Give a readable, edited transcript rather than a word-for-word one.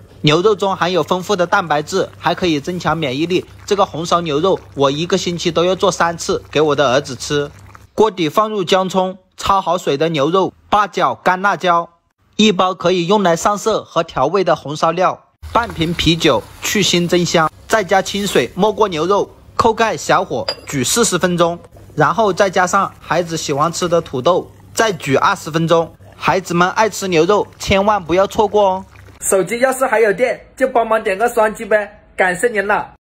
牛肉中含有丰富的蛋白质，还可以增强免疫力。这个红烧牛肉我1个星期都要做3次，给我的儿子吃。锅底放入姜葱，焯好水的牛肉、八角、干辣椒，1包可以用来上色和调味的红烧料，半瓶啤酒去腥增香，再加清水没过牛肉，扣盖小火煮40分钟，然后再加上孩子喜欢吃的土豆，再煮20分钟。孩子们爱吃牛肉，千万不要错过哦。 手机要是还有电，就帮忙点个双击呗，感谢您了。